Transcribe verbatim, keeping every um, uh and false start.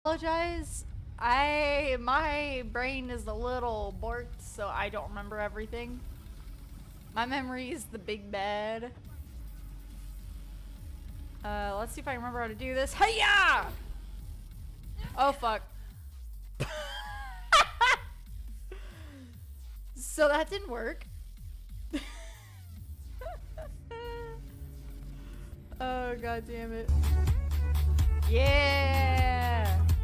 Apologize. I my brain is a little borked, so I don't remember everything. My memory is the big bad. Uh, let's see if I remember how to do this. Hiya! Oh fuck. So that didn't work. Oh god damn it. Yeah.